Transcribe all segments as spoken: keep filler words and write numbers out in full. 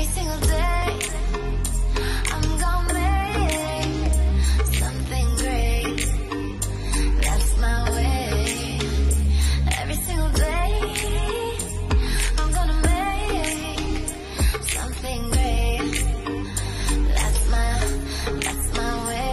every single day. I'm gonna make something great. That's my way. Every single day, I'm gonna make something great. That's my, that's my way.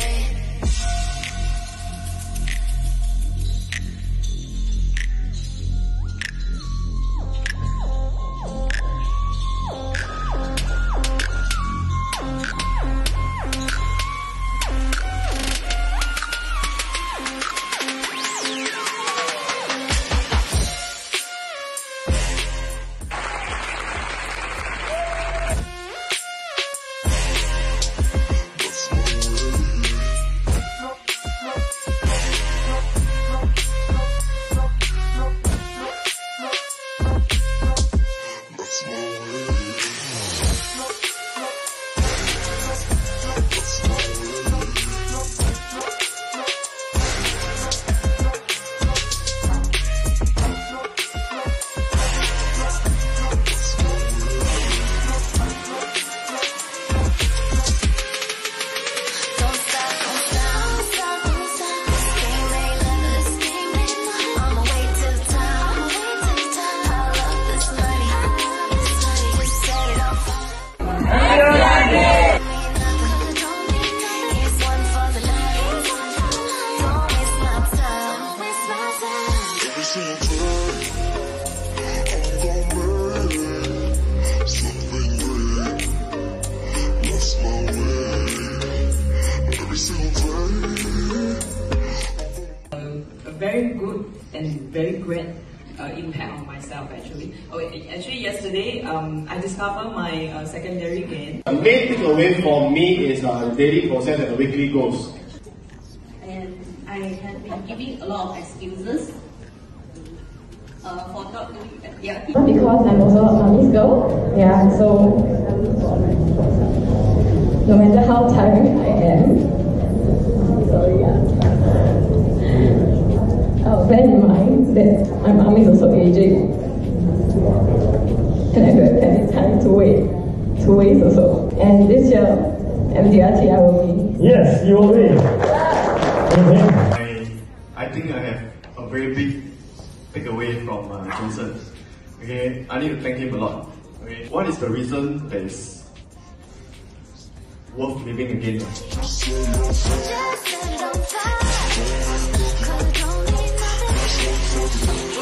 Very good and very great uh, impact on myself actually. Oh, actually yesterday um, I discovered my uh, secondary gain. The main takeaway for me is uh, the daily process and the weekly goals. And I have been giving a lot of excuses uh, for not doing M D R T. Because I'm also a Miss Girl, yeah, so no matter how tired I am, sorry, yeah. Uh, bear in mind that my mom is also aging, and I don't have any time to wait, to waste also. And this year, M D R T I will win. Yes, you will win. I, I think I have a very big takeaway from uh, Jensen. Okay, I need to thank him a lot. Okay, what is the reason that is worth living again? Just set it on fire. 'Cause I don't need nothing.